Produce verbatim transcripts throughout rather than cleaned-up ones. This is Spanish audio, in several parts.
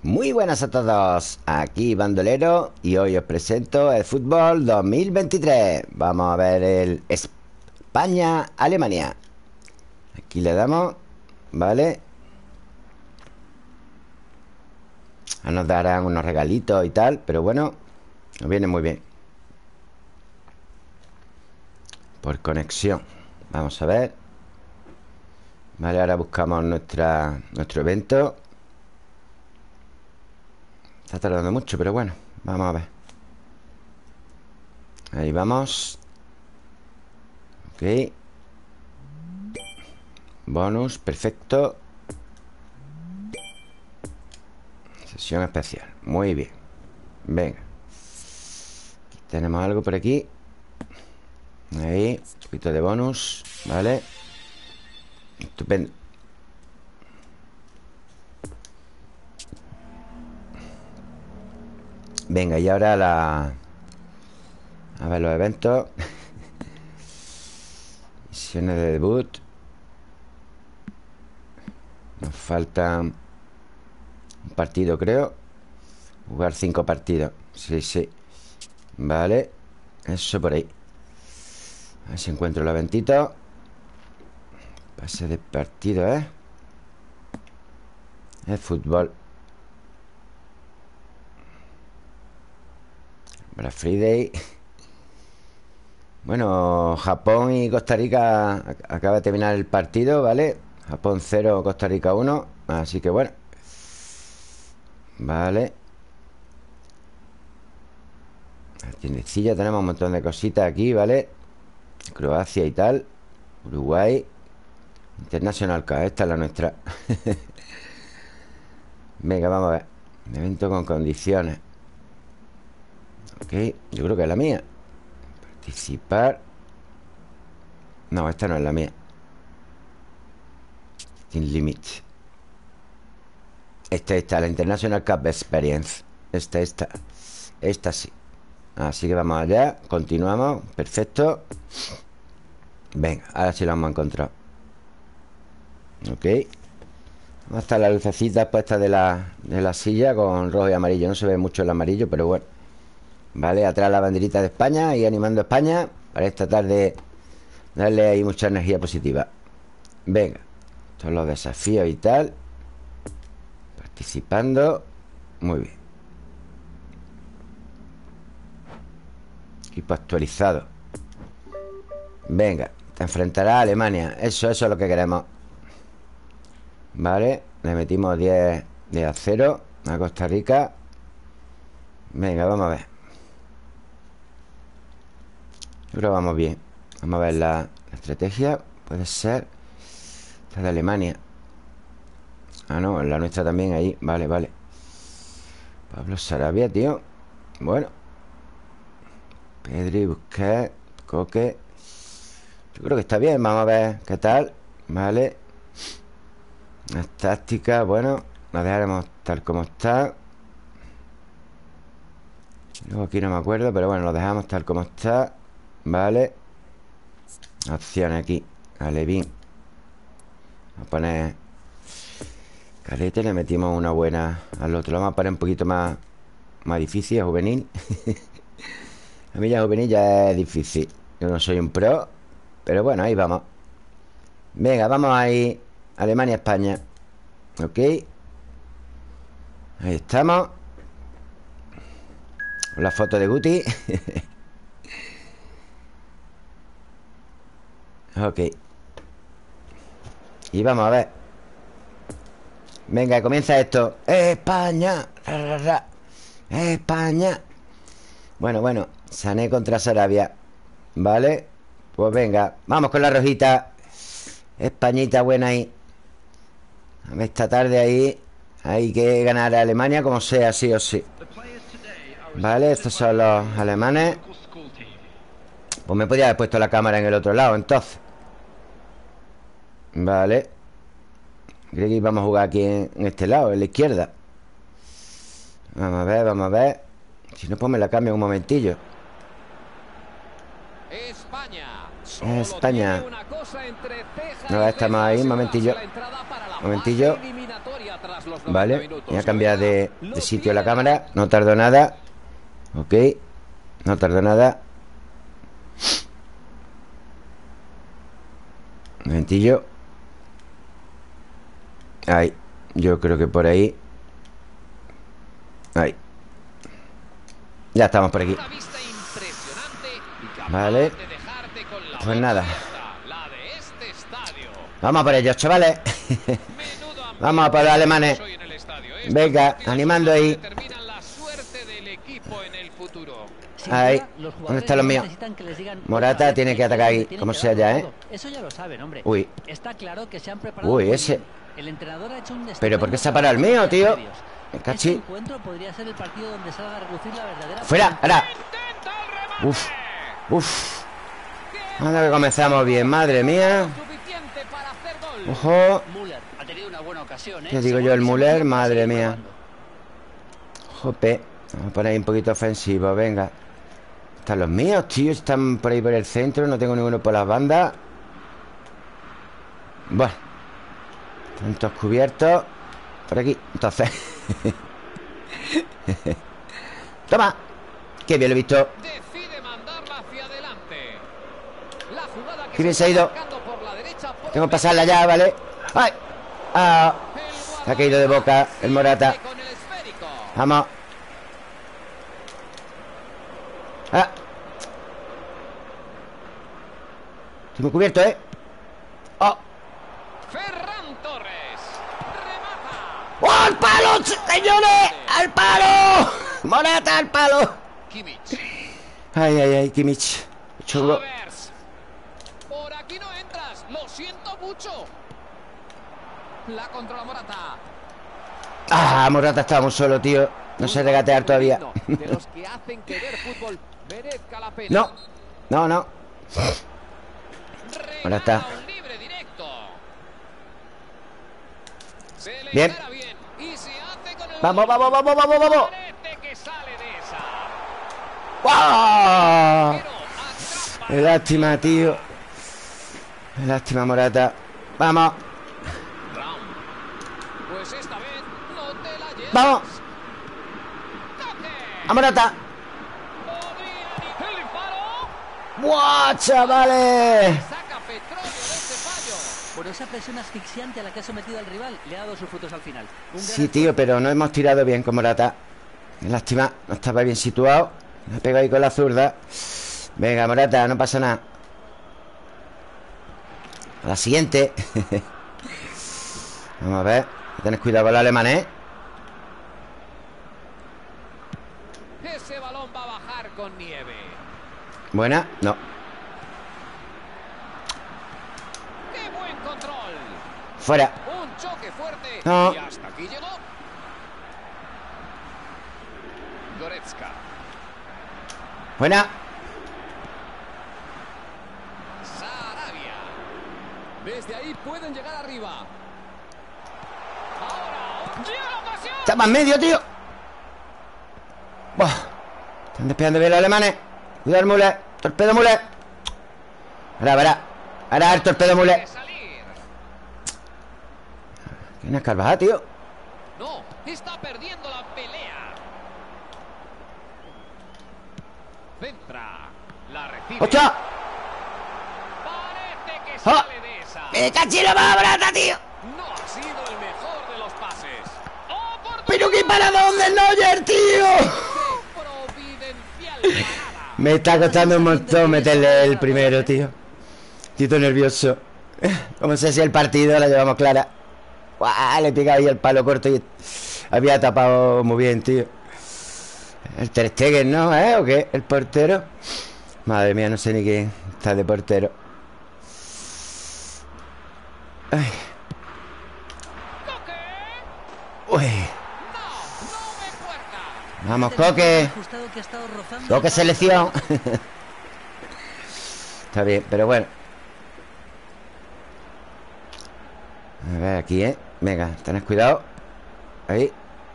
Muy buenas a todos, aquí Bandolero y hoy os presento el fútbol dos mil veintitrés. Vamos a ver el España-Alemania. Aquí le damos, ¿vale? Nos darán unos regalitos y tal, pero bueno, nos viene muy bien. Por conexión. Vamos a ver. Vale, ahora buscamos nuestra, nuestro evento. Está tardando mucho, pero bueno, vamos a ver. Ahí vamos. Ok. Bonus, perfecto. Sesión especial, muy bien. Venga. Tenemos algo por aquí. Ahí, un poquito de bonus. Vale. Estupendo. Venga, y ahora la... A ver los eventos. Misiones de debut. Nos faltan un partido, creo. Jugar cinco partidos. Sí, sí. Vale. Eso por ahí. A ver si encuentro el eventito. Pase de partido, ¿eh? Es fútbol. Black Friday. Bueno, Japón y Costa Rica acaba de terminar el partido, ¿vale? Japón cero, Costa Rica uno. Así que bueno. Vale. La tiendecilla, tenemos un montón de cositas aquí, ¿vale? Croacia y tal. Uruguay. International Cup, esta es la nuestra. Venga, vamos a ver. Evento con condiciones. Ok, yo creo que es la mía. Participar. No, esta no es la mía. Sin limit. Esta, esta, la International Cup Experience. Esta, esta. Esta sí. Así que vamos allá. Continuamos. Perfecto. Venga, ahora sí lo hemos encontrado. Ok. Vamos a estar las lucecitas puestas de la, de la silla con rojo y amarillo. No se ve mucho el amarillo, pero bueno. Vale, atrás la banderita de España y animando a España para esta tarde darle ahí mucha energía positiva. Venga, todos los desafíos y tal. Participando. Muy bien. Equipo actualizado. Venga, te enfrentará a Alemania. Eso, eso es lo que queremos. Vale, le metimos diez de acero a Costa Rica. Venga, vamos a ver. Yo creo que vamos bien. Vamos a ver la, la estrategia. Puede ser esta de Alemania. Ah, no, la nuestra también ahí. Vale, vale. Pablo Sarabia, tío. Bueno. Pedri, Busquets, Coque. Yo creo que está bien. Vamos a ver qué tal. Vale. Las tácticas, bueno, las dejaremos tal como está. Luego aquí no me acuerdo, pero bueno, lo dejamos tal como está. Vale. Opciones aquí. A Levin. Vamos a poner carete, le metimos una buena al otro. Lo vamos a poner un poquito más, más difícil, a juvenil. A mí ya juvenil ya es difícil. Yo no soy un pro, pero bueno, ahí vamos. Venga, vamos ahí. Alemania, España. Ok. Ahí estamos. La foto de Guti. Ok. Y vamos a ver. Venga, comienza esto. España. Ra, ra, ra. España. Bueno, bueno. Sané contra Sarabia. Vale. Pues venga. Vamos con la rojita. Españita buena ahí. A ver, esta tarde ahí hay que ganar a Alemania como sea, sí o sí. Vale, estos son los alemanes. Pues me podía haber puesto la cámara en el otro lado, entonces. Vale. Creo que íbamos a jugar aquí en, en este lado, en la izquierda. Vamos a ver, vamos a ver. Si no, pues me la cambio un momentillo. España. España. No, estamos ahí, un momentillo. Un momentillo. Vale, voy a cambiar de, de sitio la cámara. No tardó nada. Ok, no tardó nada. Un momentillo. Ahí, yo creo que por ahí. Ahí. Ya estamos por aquí. Vale. Pues nada. Vamos a por ellos, chavales. Vamos a por los alemanes. Venga, animando ahí. Ahí. ¿Dónde están los míos? Morata tiene que atacar ahí, como sea ya, ¿eh? Uy. Uy, ese. Pero ¿por qué se ha parado el mío, tío? El cachi. Fuera, ahora. Uf, uf. Anda que comenzamos bien, madre mía. Ojo. ¿Qué digo yo? El Müller, madre mía. Jope. Vamos a poner ahí un poquito ofensivo, venga. Están los míos, tío. Están por ahí por el centro. No tengo ninguno por las bandas. Bueno. Están todos cubiertos. Por aquí, entonces. Toma. Qué bien lo he visto. Qué bien se ha ido. Tengo que pasarla ya, ¿vale? ¡Ay! ¡Ah! Se ha caído de boca el Morata. Vamos. ¡Ah! Estoy muy cubierto, ¿eh? ¡Oh! ¡Oh, al palo, señores! ¡Al palo! ¡Morata, al palo! ¡Ay, ay, ay! Kimmich. Chulo. Por aquí no entras. Lo siento mucho. La controla Morata. Ah, Morata está muy solo, tío. No sé regatear todavía. De los que hacen que ver fútbol merezca la pena. No, no, no. Morata. Bien. Vamos, vamos, vamos, vamos, vamos. ¡Wow! Qué lástima, tío. Qué lástima, Morata. Vamos. Vamos. A Morata. ¡Buah, chavales! Por esa presión asfixiante a la que ha sometido al rival, le ha dado sus frutos al final. Sí, tío, pero no hemos tirado bien con Morata. Lástima, no estaba bien situado. Me pego ahí con la zurda. Venga, Morata, no pasa nada. A la siguiente. Vamos a ver. Tenés cuidado con los alemanes, ¿eh? Ese balón va a bajar con nieve. Buena, no. ¡Qué buen control! Fuera. Un choque fuerte. No. Y hasta aquí llegó. Goretzka. Buena. Sarabia. Desde ahí pueden llegar arriba. Ahora, llega la ocasión. Está más medio, tío. Buah. Están despegando bien los alemanes. Cuidado el Müller. Torpedo Müller. Ahora, ahora. Ahora el torpedo Müller. ¿Quién es Carvajal, tío? No, está perdiendo la pelea. Centra. La recibe. ¡Hostia! Parece que ¡Ah! sale de esa. ¡Me cachilo más barata, tío! No ha sido el mejor de los pases. ¡Oportunidad! ¡Pero qué paradón del Neuer, tío! Providencial parada. Me está costando un montón meterle el primero, tío. Estoy nervioso. Como sé si el partido la llevamos clara. ¡Guau! Le he pegado ahí el palo corto y había tapado muy bien, tío. El Ter Stegen, ¿no? ¿Eh? ¿O qué? ¿El portero? Madre mía, no sé ni quién está de portero. Ay. Uy. Vamos, Coque. Coque selección. Está bien, pero bueno. A ver, aquí, ¿eh? Venga, tenés cuidado. Ahí.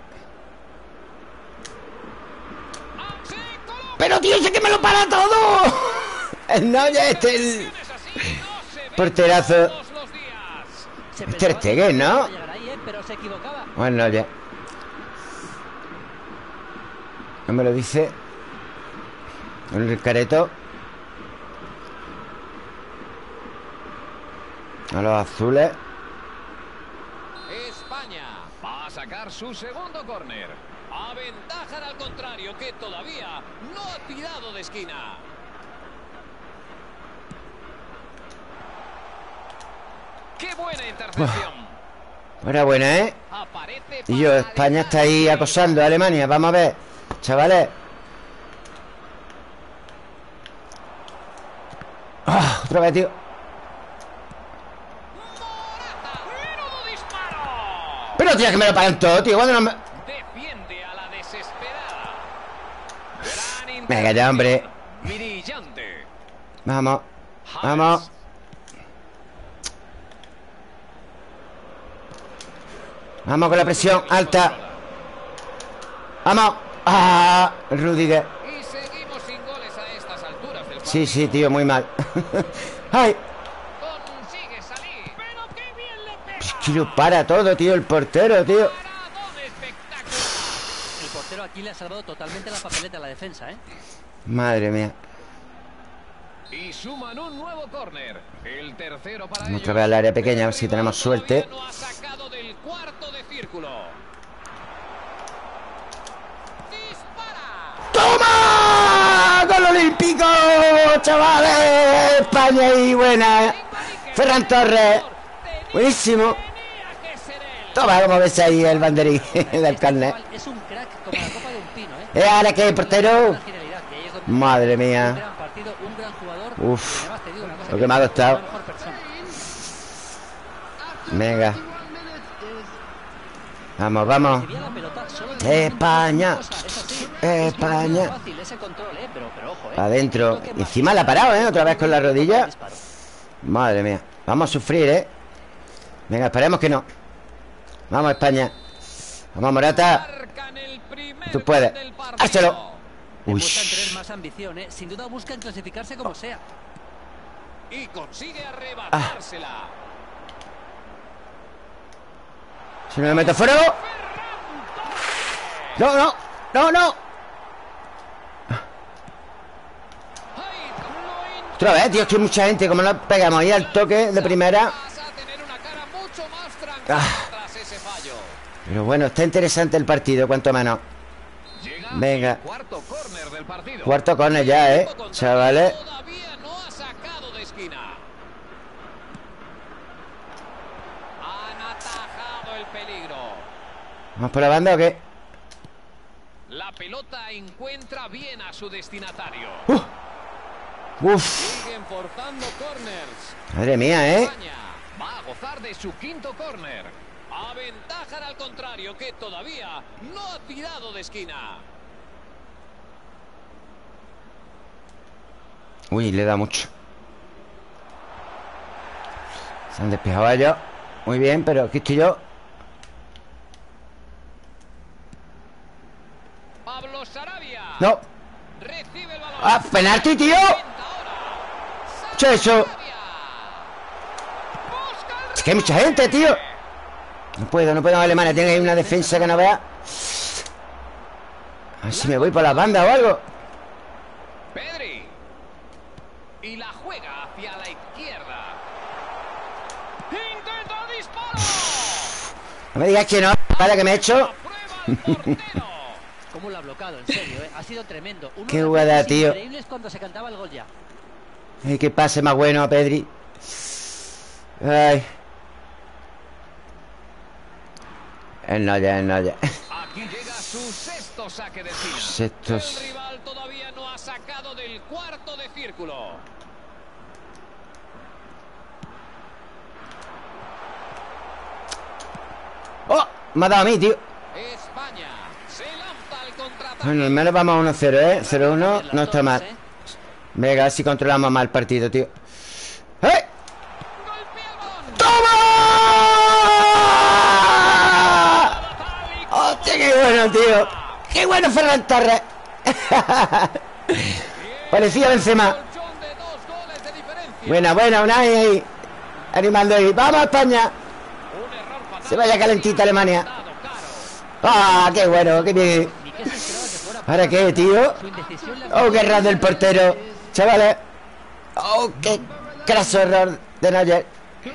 Pero, tío, ese que me lo para todo. El Neuer, este, el porterazo. Ter Stegen, ¿no? pero se equivocaba. Bueno, ya. No me lo dice. El careto. A los azules. España va a sacar su segundo córner. Aventajan al contrario, que todavía no ha tirado de esquina. ¡Qué buena intercepción! Buena, buena, ¿eh? Aparece Y yo, España está ahí acosando a Alemania. Vamos a ver, chavales. Ah, otra vez, tío. ¡Menudo disparo! Pero, tío, que me lo pagan todo, tío. ¿Cuándo no me... Defiende a la desesperada. Gran Venga ya, hombre. brillante. Vamos, vamos. Vamos con la presión alta. Vamos. Ah, Rudiger. Y seguimos sin goles a estas alturas del partido. Sí, sí, tío, muy mal. Ay, Consigue salir. Pero qué bien le pega. es que lo para todo, tío, el portero, tío. Paradón espectacular. El portero aquí le ha salvado totalmente la papeleta a la defensa, ¿eh? Madre mía. Y suman un nuevo córner. El tercero para Vamos ellos. otra vez al área pequeña, a ver si El tenemos rival suerte. todavía no ha sacado del cuarto de círculo. ¡Dispara! ¡Toma! ¡Gol olímpico! ¡Chavales! España ahí, buena. Ferran Torres. Buenísimo. Tenía que ser él. Toma, como ves ahí el banderín del carnet. Es un crack como la copa de un pino, ¿eh? ¿Eh, ahora qué, portero? Una genialidad, que ahí es donde- Madre Un mía. gran partido, un gran jugador. Uf, Y además te digo una cosa, lo que me ha costado. es la mejor persona. Venga. Vamos, vamos. Recibía la pelota solo tenía España. una cosa, eso sí, España. es muy fácil ese control, ¿eh? Pero, pero ojo, ¿eh? Adentro. Un toque Encima la ha mágico. parado, ¿eh? Otra vez con la rodilla. Disparo. Madre mía. Vamos a sufrir, ¿eh? Venga, esperemos que no. Vamos, España. Vamos, Morata. Marcan el primer Tú puedes. gol del partido. Hárselo. Uy. Demuestran tener más ambición, ¿eh? Sin duda buscan clasificarse como sea. Y consigue arrebatársela. Si no me meto fuera. No, no. No, no. Otra vez, tío, es que hay mucha gente. Como no pegamos ahí al toque de primera. Vas a tener una cara mucho más tranquila Ah. tras ese fallo. Pero bueno, está interesante el partido, cuanto menos. Llega Venga. el cuarto córner del partido. Cuarto córner ya, ¿eh? Chavales. Todavía no ha sacado de esquina. Han atajado el peligro. ¿Vamos por la banda o qué? La pelota encuentra bien a su destinatario. Uf, Siguen forzando corners. madre mía, ¿eh? España va a gozar de su quinto córner. Aventajan al contrario, que todavía no ha tirado de esquina. Uy, le da mucho. Se han despejado a ellos. Muy bien, pero aquí estoy yo. Pablo Sarabia. No. Recibe el balón. ¡Ah, penalti, tío! ¿Qué es eso? Es que hay mucha gente, tío. No puedo, no puedo en Alemania. Tiene ahí una defensa que no vea. A ver si me voy por las bandas o algo. Pedri. Y la juega hacia la izquierda. Intenta disparo. No me digas que no. Para que me he hecho. Prueba el portero. ¿Cómo lo ha bloqueado? En serio, ¿eh? Ha sido tremendo. Uno Qué de los jugada, momentos tío. increíbles cuando se cantaba el gol ya. Ay, que pase más bueno a Pedri. Ay. El no ya, el no ya. Aquí llega su sexto saque de esquina. Sextos. El rival todavía no ha sacado del cuarto de círculo. ¡Oh! Me ha dado a mí, tío. España se lanza al contraataque. Bueno, al menos vamos a uno cero, ¿eh? cero uno Las no dos, está mal. ¿eh? Venga, a ver si controlamos más el partido, tío. ¡Eh! Golpearon. ¡Toma! ¡Hostia, qué bueno, tío! ¡Qué bueno Ferran Torres! Parecía Benzema. Colchón de dos goles de diferencia. Buena, buena, Unai ahí. Animando ahí. ¡Vamos, España! Un error fatal. Se vaya calentita Alemania. ¡Ah, qué bueno, qué bien! ¿Ahora qué, tío? ¡Oh, qué error del portero! Chavales. ¡Oh, qué craso error de Neuer!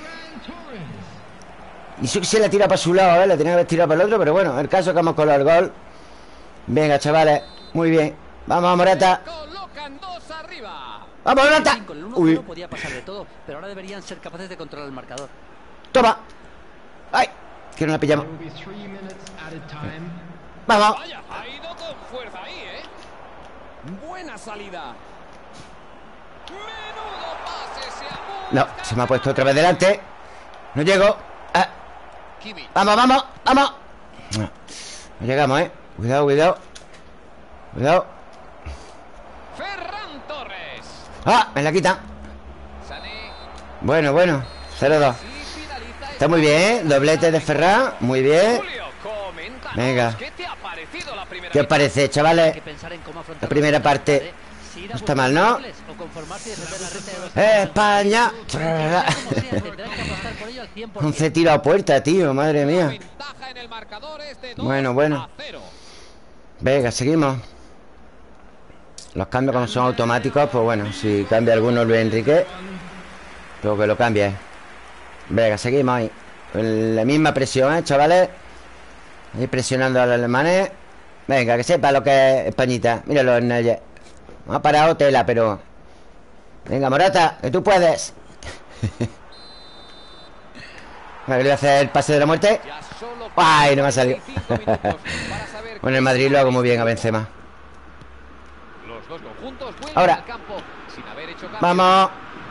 Y eso que se la tira para su lado, ¿eh? La tenía que haber tirado para el otro, pero bueno, el caso es que hemos colado el gol. Venga, chavales, muy bien. Vamos, Morata. ¡Vamos, Morata! Uy. Podía pasar de todo, pero ahora deberían ser capaces de controlar el marcador. Toma. ¡Ay! Que no la pillamos. Vamos. Ha ido con fuerza ahí, ¿eh? Buena salida. Menudo pase, se ha... No, se me ha puesto otra vez delante. No llego. Ah. Vamos, vamos, vamos. No llegamos, ¿eh? Cuidado, cuidado. Cuidado. Ferran Torres. ¡Ah! Me la quitan. Bueno, bueno. cero dos. Está muy bien, ¿eh? Doblete de Ferran. Muy bien. Venga. ¿Qué os parece, chavales? La primera parte no está mal, ¿no? España. once tiros a puerta, tío. Madre mía. Bueno, bueno. Venga, seguimos. Los cambios como son automáticos, pues bueno, si cambia alguno Luis Enrique, luego que lo cambie. Venga, seguimos ahí. Con la misma presión, ¿eh, chavales? Ahí presionando a los alemanes. Venga, que sepa lo que es Españita. Míralo en el... Me ha parado tela, pero... Venga, Morata, que tú puedes. Vale, le voy a hacer el pase de la muerte. ¡Ay, no me ha salido! Bueno, el Madrid lo hago muy bien a Benzema. Ahora. Vamos.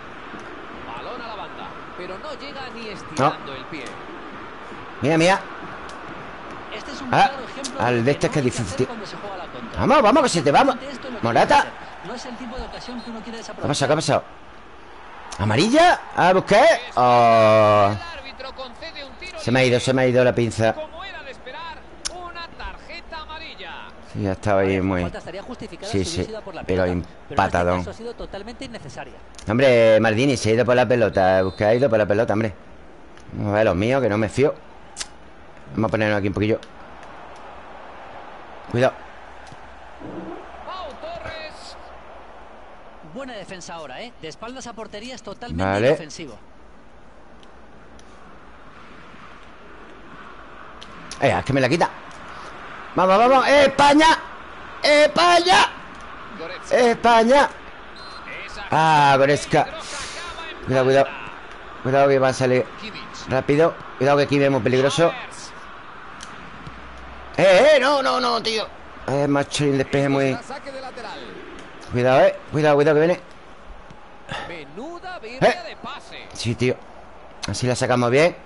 No. Mira, mira. Ah, al de este es que es difícil, tío. Vamos, vamos, que se te vamos. Morata. ¿Qué ha pasado? ¿Qué ha pasado? ¿Amarilla? ¿A buscar? Oh. Se me ha ido, se me ha ido la pinza. Sí, ya estaba ahí muy... Sí, sí, pero empatadón. Hombre, Maldini se ha ido por la pelota. Busca ha ido por la pelota, hombre. Vamos a ver los míos, que no me fío. Vamos a ponernos aquí un poquillo. Cuidado. Buena defensa ahora, ¿eh? De espaldas a portería es totalmente vale. Defensivo. Eh, es que me la quita. Vamos, vamos. ¡España! ¡España! ¡España! Ah, Goretzka. Cuidado, cuidado. Cuidado que va a salir rápido. Cuidado que aquí vemos peligroso. ¡Eh, eh! No, no, no, tío. Eh, macho, el despeje muy... Cuidado, eh. Cuidado, cuidado que viene. Eh. Sí, tío. Así la sacamos bien.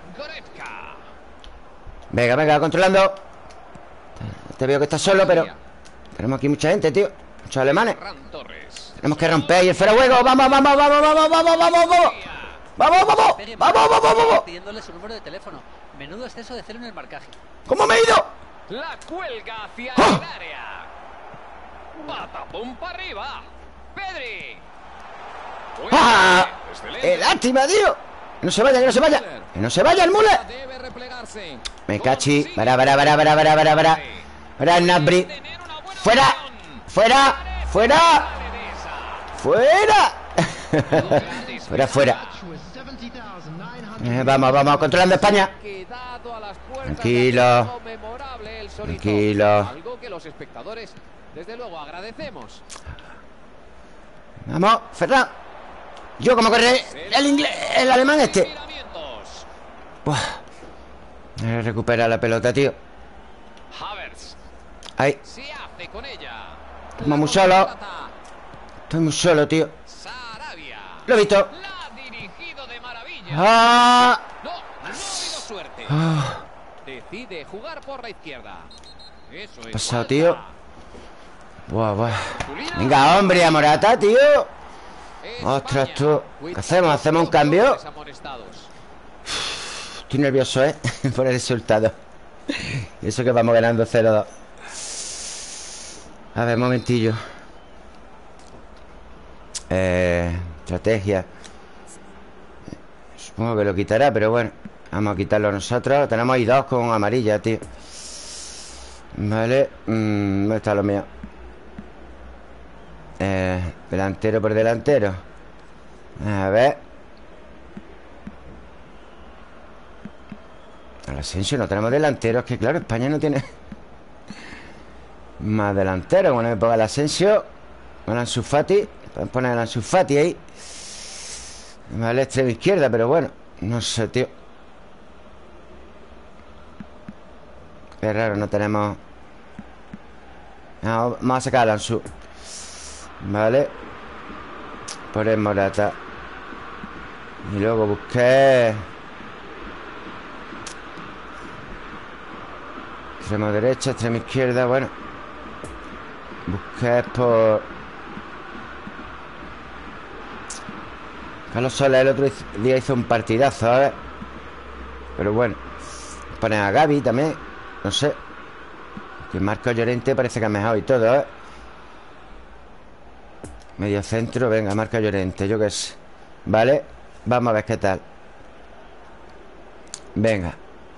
Venga, venga, controlando. Te veo que estás solo, pero... Tenemos aquí mucha gente, tío. Muchos alemanes. Tenemos que romper ahí el fuera de juego. Vamos, vamos, vamos, vamos, vamos, vamos, vamos. Vamos, vamos, vamos, vamos, vamos. Pidiéndole su número de teléfono. Menudo exceso de celo en el marcaje. ¿Cómo me he ido? La cuelga hacia ¡Oh! el área. Patapum para arriba. Pedri. ¡Ah! ¡Eh, lástima, tío! Que no se vaya, que no se vaya. Que no se vaya el mule. Me cachi. Para, para, para, para, para, para, para. Para el Nabri. ¡Fuera! ¡Fuera! ¡Fuera! ¡Fuera! ¡Fuera, fuera! Eh, vamos, vamos, controlando España. Tranquilo. Tranquilo. Algo que los espectadores, desde luego, agradecemos. Vamos, Ferran. Yo como corre el inglés, el alemán este. Buah. Recupera la pelota, tío. Ahí. Estoy muy solo. Estoy muy solo, tío. Lo he visto. ¡Ah! No, no ha habido suerte. Ah. Decide jugar por la izquierda. Eso es. ¿Qué ha pasado, tío? Buah, buah. Venga, hombre, a Morata, tío. Ostras, tú. ¿Qué hacemos? ¿Hacemos un cambio? Estoy nervioso, ¿eh? Por el resultado. Y eso que vamos ganando cero dos. A ver, un momentillo. Eh, estrategia. Supongo que lo quitará, pero bueno. Vamos a quitarlo nosotros. Tenemos ahí dos con amarilla, tío. Vale. mm, ¿Dónde está lo mío? Eh, delantero por delantero. A ver. El Asensio, no tenemos delanteros. Que claro, España no tiene más delanteros. Bueno, me ponga el Asensio con Ansu Fati. Pueden poner el Ansu Fati ahí. Vale, extremo izquierda, pero bueno, no sé, tío. Qué raro, no tenemos. No, vamos a sacar al Ansu. Vale. Por el Morata. Y luego busqué. Extremo derecha, extremo izquierda, bueno. Busqué por... Carlos Soler el otro día hizo un partidazo, ¿sabes? Pero bueno. Ponen a Gavi también. No sé. Que Marco Llorente parece que ha mejorado y todo, ¿eh? Medio centro, venga, Marco Llorente, yo qué sé. Vale, vamos a ver qué tal. Venga.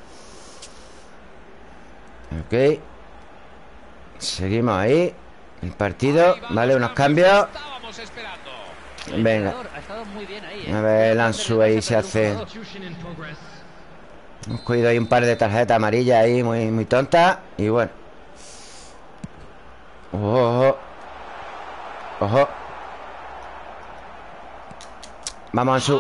Ok. Seguimos ahí. El partido, vale, unos cambios. Venga. A ver, el Ansu ahí se hace. Hemos cogido ahí un par de tarjetas amarillas ahí, muy, muy tontas. Y bueno. Ojo. Ojo. Vamos, Ansu.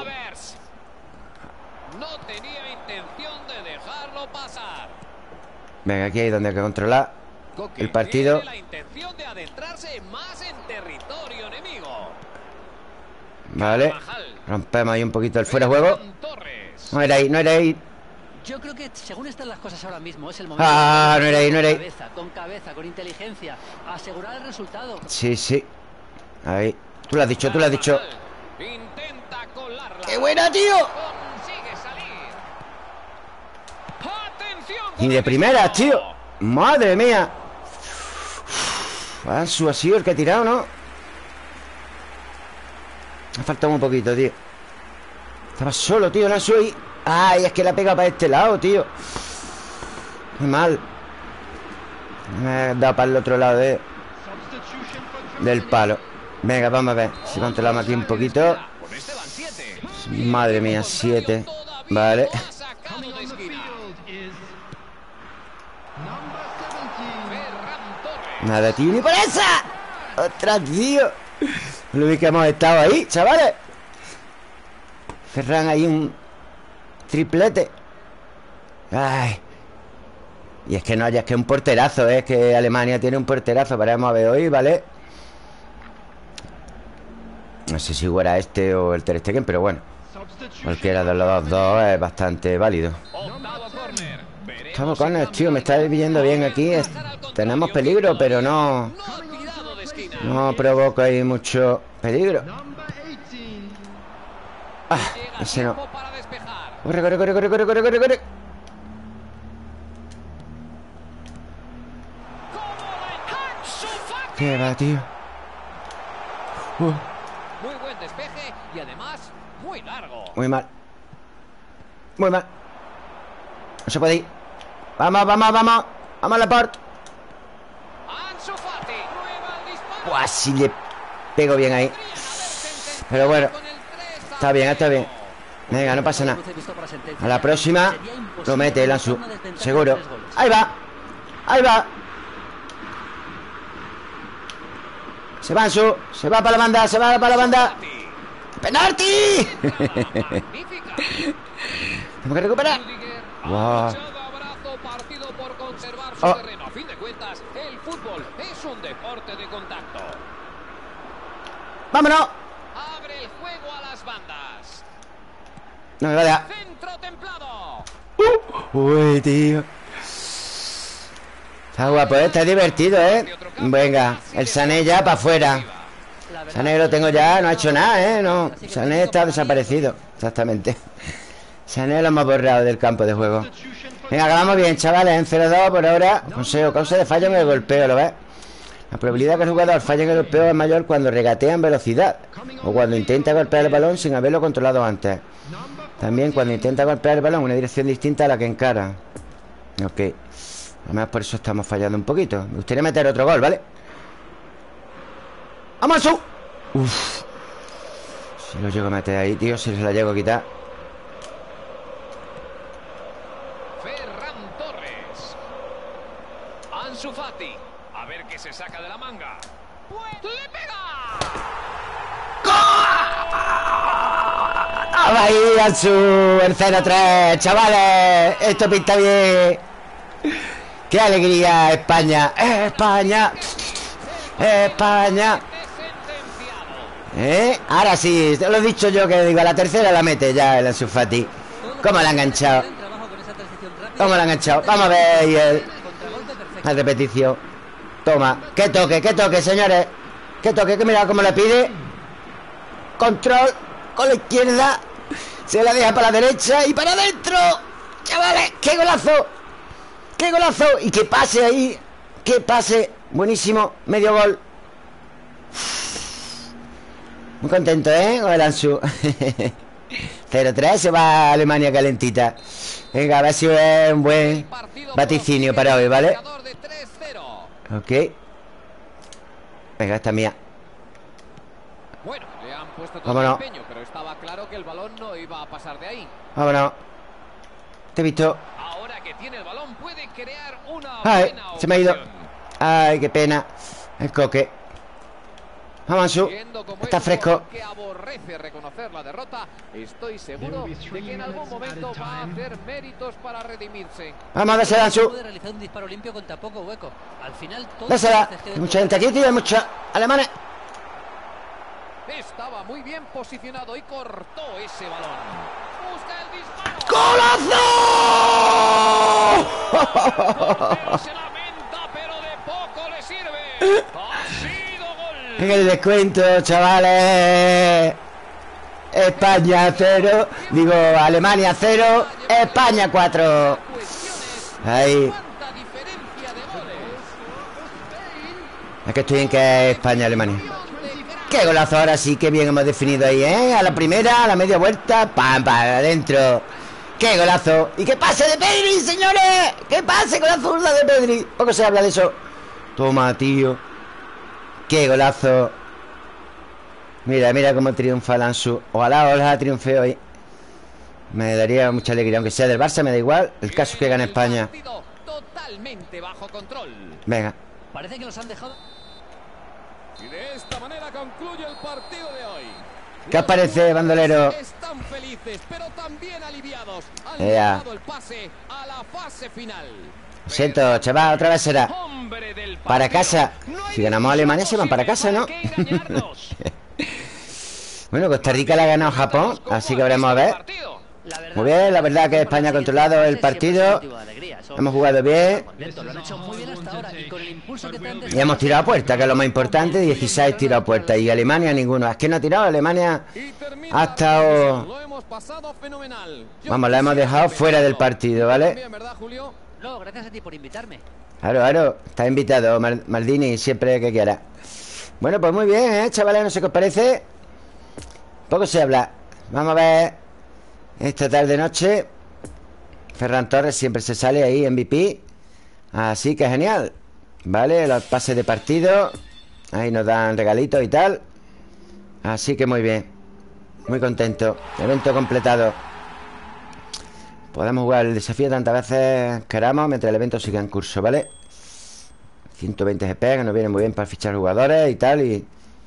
No tenía intención de dejarlo pasar. Venga, aquí hay donde hay que controlar el partido. Tiene la intención de adentrarse más en territorio enemigo. Vale. Rompemos ahí un poquito el fuera de juego. No era ahí, no era ahí. Yo creo que según están las cosas ahora mismo es el momento. Ah, no era ahí, no era ahí. Cabeza, con cabeza, con inteligencia, asegurar el resultado. Sí, sí. Ahí. Tú lo has dicho, tú lo has dicho. Intenta colarla. ¡Qué buena, tío! Consigue salir. Atención. Y de primeras, tío. Madre mía. Ansu ha sido el que ha tirado, ¿no? Me ha faltado un poquito, tío. Estaba solo, tío, no soy. Ay, es que la pega para este lado, tío. Qué mal. Me he dado para el otro lado de... del palo. Venga, vamos a ver si controlamos aquí un poquito. Madre mía, siete. Vale. Nada, tío, ni por esa. ¡Ostras, tío! Lo vi que hemos estado ahí, chavales. Ferran ahí un triplete. Ay. Y es que no, ya es que un porterazo, ¿eh? Es que Alemania tiene un porterazo. Veremos a ver hoy, ¿vale? No sé si fuera este o el Ter Stegen, pero bueno, cualquiera de los dos es bastante válido. Estamos con el tío, me está viendo bien aquí. Es... tenemos peligro, pero no... no provoca ahí mucho peligro. Ah, ese no. Corre, corre, corre, corre, corre, corre, corre, corre. ¿Qué va, tío? Uh. Muy buen despeje y además muy largo. Muy mal. Muy mal. No se puede ir. Vamos, vamos, vamos. Vamos a la part. Ansu Fati, prueba el disparo. Buah, sí le pego bien ahí. Pero bueno, está bien, está bien. Venga, no pasa nada. A la próxima lo mete el Ansu, seguro. Ahí va. Ahí va. Se va Ansu. Se va para la banda. Se va para la banda. ¡Penalti! Tengo que recuperar. Wow. Oh. A fin de cuentas, el fútbol es un deporte de contacto. ¡Vámonos! Abre el juego a las bandas. No me vaya. Centro templado. Uh. Uy, tío. Está guapo, ¿eh? Está divertido, ¿eh? Venga, el Sané ya para afuera. Sané lo tengo ya, no ha hecho nada, ¿eh? No, Sané está desaparecido. Exactamente. Sané lo hemos borrado del campo de juego. Venga, acabamos bien, chavales. En cero dos por ahora. Consejo, causa de fallo en el golpeo, ¿lo ves? La probabilidad que el jugador falle en el golpeo es mayor cuando regatea en velocidad o cuando intenta golpear el balón sin haberlo controlado antes. también cuando intenta golpear el balón en una dirección distinta a la que encara. Ok. Además por eso estamos fallando un poquito. Me gustaría meter otro gol, ¿vale? ¡Vamos, Ansu! Uf. Si lo llego a meter ahí, tío, si se la llego a quitar. Ferran Torres. Ansu Fati. A ver qué se saca de la manga. ¡Le pega! ¡Ahí, Ansu! El cero tres, chavales. Esto pinta bien. ¡Qué alegría, España! ¡España! ¡España! ¿Eh? Ahora sí, te lo he dicho yo, que digo, a la tercera la mete ya el Ansu Fati. ¿Cómo la ha enganchado? ¿Cómo la ha enganchado? Vamos a ver ahí el... la repetición. Toma, que toque, que toque, señores. Que toque, que mira cómo le pide. Control con la izquierda. Se la deja para la derecha y para adentro. Chavales, qué golazo. Qué golazo. Y que pase ahí. Que pase. Buenísimo, medio gol. Muy contento, ¿eh? Con el Ansu. cero tres, se va a Alemania calentita. Venga, a ver si es un buen vaticinio para hoy, ¿vale? Ok. Venga, esta es mía. Bueno, le han puesto todo Vámonos. el empeño, pero estaba claro que el balón no iba a pasar de ahí. Vámonos. Te he visto. Ahora que tiene el balón puede crear una Ay, buena se me ha ido. ocasión. Ay, qué pena. El coque. Vamos, Ansu. Siendo como Está es un fresco. jugador que aborrece reconocer la derrota, estoy seguro de que en algún momento va a hacer méritos para redimirse. Vamos a dársela, Ansu. Puede realizar un disparo limpio con tan poco hueco. Al final todo Dásela. se hace Hay mucha gente aquí, tío. Hay muchos alemanes. Estaba muy bien posicionado y cortó ese balón. Busca el disparo. ¡Golazo! Se lamenta, pero de poco le sirve. Ha sido gol. En el descuento, chavales. España cero. Digo, Alemania cero. España cuatro. Ahí. ¿Cuánta diferencia de goles? Es que estoy en que es España-Alemania. ¡Qué golazo! Ahora sí, qué bien hemos definido ahí, ¿eh? A la primera, a la media vuelta, ¡pam, pam! Adentro. ¡Qué golazo! ¡Y qué pase de Pedri, señores! ¡Qué pase con la zurda de Pedri! Poco se habla de eso. Toma, tío. ¡Qué golazo! Mira, mira cómo triunfa el Ansu. Ojalá, ojalá triunfe hoy. Me daría mucha alegría. Aunque sea del Barça, me da igual. El caso es que gane España. Partido totalmente bajo control. Venga. Parece que los han dejado. Y de esta manera concluye el partido de hoy. ¿Qué os parece, bandolero? Están felices, pero también aliviados. Han Ea. logrado el pase a la fase final. Lo siento, chaval, otra vez será. Hombre del Para partido. casa. No hay Si ganamos a Alemania, se van para casa, ¿no? ¿Para qué engañarnos? Bueno, Costa Rica le ha ganado a Japón, así que veremos a ver. La verdad, Muy bien, la verdad que España ha controlado el partido. Hemos jugado bien. Lo han hecho muy bien hasta ahora y con el impulso que traen Y hemos tirado a puerta, que es lo más importante. dieciséis tiros a puerta. Y Alemania ninguno. Es que no ha tirado. Alemania ha estado... Lo hemos pasado fenomenal. Yo Vamos, la hemos dejado quisiera fuera del repetirlo. partido, ¿vale? También, ¿verdad, Julio? No, gracias a ti por invitarme. Claro, claro. Está invitado, Mar- Maldini, siempre que quiera. Bueno, pues muy bien, ¿eh, chavales? No sé qué os parece. Poco se habla. Vamos a ver esta tarde-noche. Ferran Torres siempre se sale ahí, M V P. Así que genial. Vale, los pases de partido. Ahí nos dan regalitos y tal. Así que muy bien. Muy contento. Evento completado. Podemos jugar el desafío tantas veces queramos mientras el evento siga en curso, ¿vale? ciento veinte G P, que nos viene muy bien para fichar jugadores y tal. Y,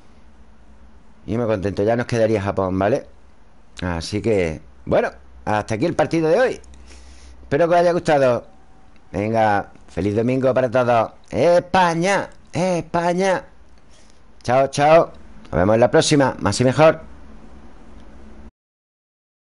y muy contento. Ya nos quedaría Japón, ¿vale? Así que, bueno, hasta aquí el partido de hoy. Espero que os haya gustado. Venga, feliz domingo para todos. España, España. Chao, chao. Nos vemos en la próxima. Más y mejor.